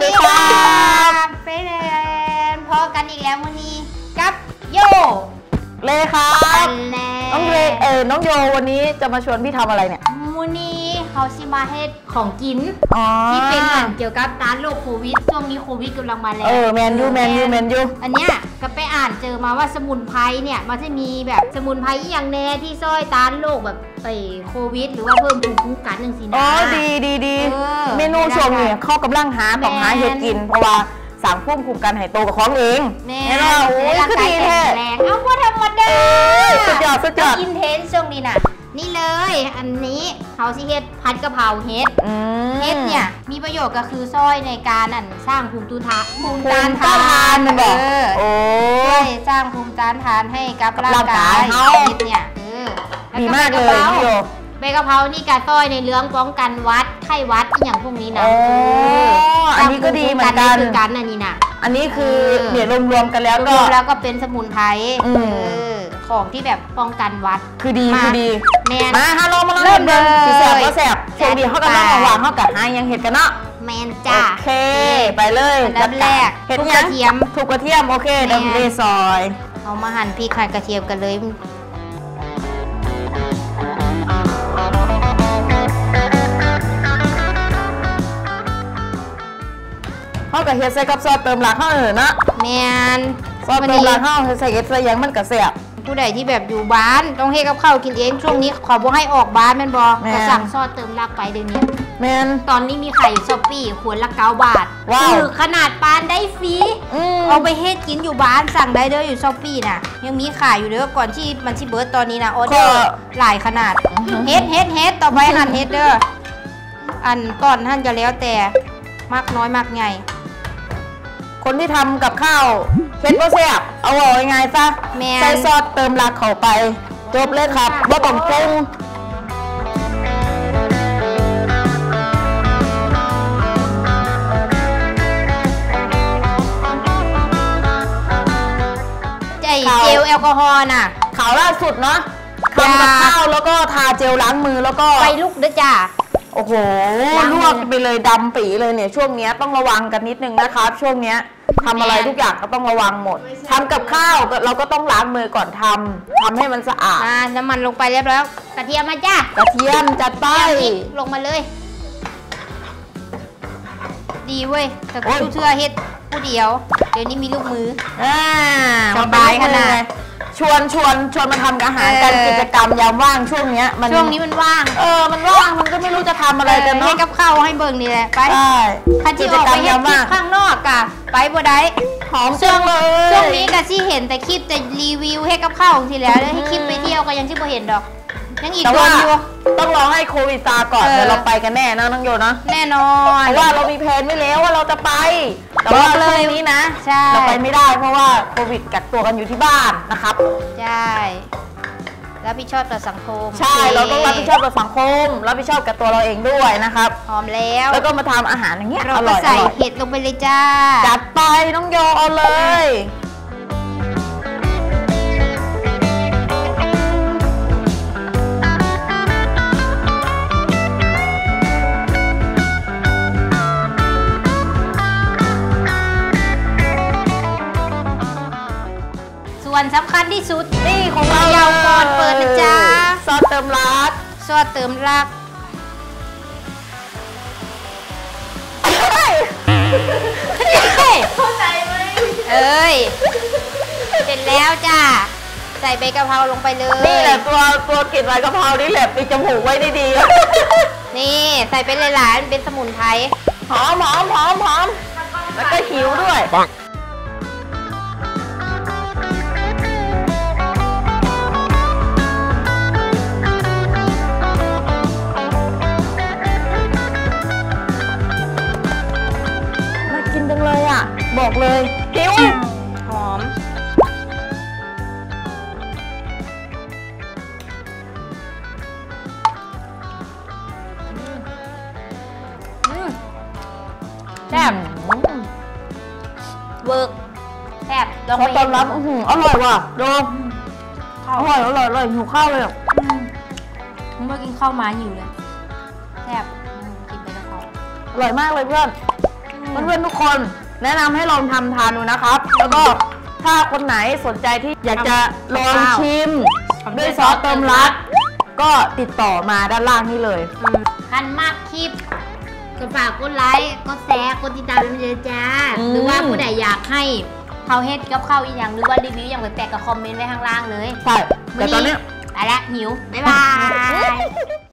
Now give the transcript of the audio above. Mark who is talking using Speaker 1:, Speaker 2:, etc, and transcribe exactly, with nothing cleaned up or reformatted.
Speaker 1: ดีครับ
Speaker 2: เฟรนพอกันอีกแล้ววันนี้กับโย
Speaker 1: เลครับน้องเลเออน้องโยวันนี้จะมาชวนพี่ทำอะไรเนี่ย
Speaker 2: วันนี้เขาชิมาเฮ็ดของกินที่เป็นเกี่ยวกับต้านโรคโควิดช่วงนี้โควิดกำลังมาแล้ว
Speaker 1: เออแมนยูแมนยูแมนยู
Speaker 2: อันเนี้ยก็ไปอ่านเจอมาว่าสมุนไพรเนี่ยมันจะมีแบบสมุนไพรอย่างแน่ที่ช่วยต้านโรคแบบไอ้โควิดหรือว่าเพิ่มภูมิคุ้มกันหนึ่งสินะ
Speaker 1: อ๋อดีดีดีเมนูช่วงนี้เข้ากำลังหาของหาเห็ดกินเพราะว่าสั่งพุ่มคุมกันให้โตกับของเอง
Speaker 2: แม่โอ้ยคือดีแท้แรงเอาว่าธรรมดา
Speaker 1: สุดยอดสุดยอด
Speaker 2: กินเทนช่วงนี้น่ะนี่เลยอันนี้เขาสิเฮ็ดผัดกะเพราเฮ็ดเฮ็ดเนี่ยมีประโยชน์ก็คือช่วยในการนั่นสร้างภูมิต้านทานภูมิต้านทาน
Speaker 1: มันบอกโอ้
Speaker 2: ยสร้างภูมิต้านทานให้กับร่างกายเฮ็ดเนี่ยเออ
Speaker 1: ดีมากเลยพี่โย
Speaker 2: ใบกะเพรานี่การต้อยในเรื่องป้องกันวัดไข้วัดอย่างพวกนี้นะ
Speaker 1: อันนี้ก็ดีเหมือนกัน
Speaker 2: คือกันอันนี้นะ
Speaker 1: อันนี้คือเนี่ยรวมๆกันแล้วก็
Speaker 2: แล้วก็เป็นสมุนไพรของที่แบบป้องกันวัด
Speaker 1: คือดีคือดี
Speaker 2: แมน
Speaker 1: มาฮัลโหลมาเริ่มเลยสีแสบก็แสบโชคดีเขากันแล้วหวังเขากับหายังเห็ดกันเนาะ
Speaker 2: แมนจ้า
Speaker 1: โอเคไปเลย
Speaker 2: อันดับแรก
Speaker 1: เห็ดกระเทียมถูกกระเทียมโอเคดับเบิลซอย
Speaker 2: เอามาหั่นพริกหั่นกระเทียมกันเลย
Speaker 1: เขากับเฮ็ดใส่กับซอสเติมหลักเขาเออนะ
Speaker 2: แมน
Speaker 1: ซอสเติมหลักเขาใส่เฮ็ดใส่ยังมันกระเสียบ
Speaker 2: ผู้ใดที่แบบอยู่บ้านต้องเฮ็ดกับข้าวกินเองช่วงนี้ขอบ่ให้ออกบ้านแม่นบ่ก็สั่งซอสเติมหลักไปเดี๋ยวนี้
Speaker 1: แมน
Speaker 2: ตอนนี้มีไข่ช้อปปี้ขวดละเก้าบาทคือขนาดปานได้ฟรีเอาไปเฮ็ดกินอยู่บ้านสั่งได้เด้ออยู่ช้อปปี้น่ะยังมีขายอยู่เด้อก่อนที่มันสิเบิร์ดตอนนี้นะออเดอร์หลายขนาดเฮ็ดเฮ็ดเฮ็ดต่อไปหั่นเฮ็ดเด้ออันตอนท่านจะแล้วแต่มากน้อยมากใหญ่
Speaker 1: คนที่ทำกับข้าวเฮ็ดบ่แซ่บเอาออกยังไงซะใส่ซอสเติมหลักเข้าไปจบเลยครับบ่ต้องปรุง
Speaker 2: ใจเจลแอลกอฮอล์น่ะ
Speaker 1: ขาวล่าสุดเนาะทำกับข้าวแล้วก็ทาเจลล้างมือแล้วก็
Speaker 2: ไปลุกเด้อจ้า
Speaker 1: โอ้โหลวกไปเลยดำปีเลยเนี่ยช่วงนี้ต้องระวังกันนิดนึงนะครับช่วงนี้ทำอะไรทุกอย่างก็ต้องระวังหมดทำกับข้าวเราก็ต้องล้างมือก่อนทำทำให้มันสะอาด
Speaker 2: น้ำมันลงไปเรียบร้อยกระเทียมมาจ้าก
Speaker 1: ระเทียมจัดไป
Speaker 2: ลงมาเลยดีเว้ยแต่ผู้เชื่อเฮ็ดผู้เดียวเดี๋ยวนี้มีลูกมือ
Speaker 1: อ่าสบายขนาดชวนชวนชวนมาทำอาหารกันกิจกรรมยามว่างช่วงนี้
Speaker 2: มันช่วงนี้มันว่าง
Speaker 1: เออมันว่างมันก็ไม่รู้จะทำอะไรกันเนาะ
Speaker 2: ให้กับข้าวให้เบิ่งนี่แหละไปใครที่ออกไปเฮ็ดคลิปข้างนอกอะไปบ่ได้
Speaker 1: หอมจังเลย
Speaker 2: ช่วงนี้ก็ที่เห็นแต่คลิปแต่รีวิวให้กับข้าวทีแล้วให้คลิปไปเที่ยวก็ยังที่บ่เห็นดอกยังอีกคนอยู่
Speaker 1: ต้องรอให้โควิดซาก่อนเดี๋ยวเราไปกันแน่นะน้องโยนะ
Speaker 2: แน่นอน
Speaker 1: เพราะว่าเรามีแผนไว้แล้วว่าเราจะไปแต่ว่าเรื่องนี้นะเราไปไม่ได้เพราะว่าโควิดกักตัวกันอยู่ที่บ้านนะครับ
Speaker 2: ใช่รับผิดชอบต่อสังคม
Speaker 1: ใช่เราต้องรับผิดชอบต่อสังคมรับผิดชอบกับตัวเราเองด้วยนะครับ
Speaker 2: หอมแล้ว
Speaker 1: แล้วก็มาทำอาหารอย่างเงี้ย
Speaker 2: เราก็ใส่เห็ดลงไปเลยจ้า
Speaker 1: จัดไปน้องโยเอาเลย
Speaker 2: ส่วนสำคัญที่สุด
Speaker 1: นี่ของเรา
Speaker 2: ยาวก่อนเปิดนะจ๊ะ
Speaker 1: ซอสเติมรัก
Speaker 2: ซอสเติมรักเข้าใจไหมเอ้ยเสร็จแล้วจ้าใส่ใบกะเพราลงไปเลย
Speaker 1: นี่แหละตัวตัวกลิ่นใบกะเพรานี่แหละปิดจมูกไว้ได้ดี
Speaker 2: นี่ใส่ไปหลายๆเป็นสมุนไพร
Speaker 1: หอมหอมหอมหอมแล้วก็หิวด้วยบอกเลยหิว
Speaker 2: หอมแซ่บเวิร์กแซ่บ
Speaker 1: ลองไปต้อนรับอร่อยว่ะดูอร่อยอร่อยอร่อยหิวข้าวเลย
Speaker 2: เมื่อกินข้าวมาหิวเลยแซ่บกินไปแล้วเขา
Speaker 1: อร่อยมากเลยเพื่อนเพื่อนๆทุกคนแนะนำให้ลองทำทานดูนะครับ แล้วก็ถ้าคนไหนสนใจที่อยากจะลองชิมด้วยซอสเติมรักก็ติดต่อมาด้านล่างนี่เลย
Speaker 2: คันมากคลิปก็ฝากกดไลค์กดแชร์กดติดตามไปเลยจ้าหรือว่าผู้ใดอยากให้เขาเฮ็ดกับข้าวอีกอย่างหรือว่ารีวิวอย่างแปลกๆก็คอมเมนต์ไว้ข้างล่างเลย
Speaker 1: ใช่แต่ตอนนี้
Speaker 2: ไปละหิวบ๊ายบาย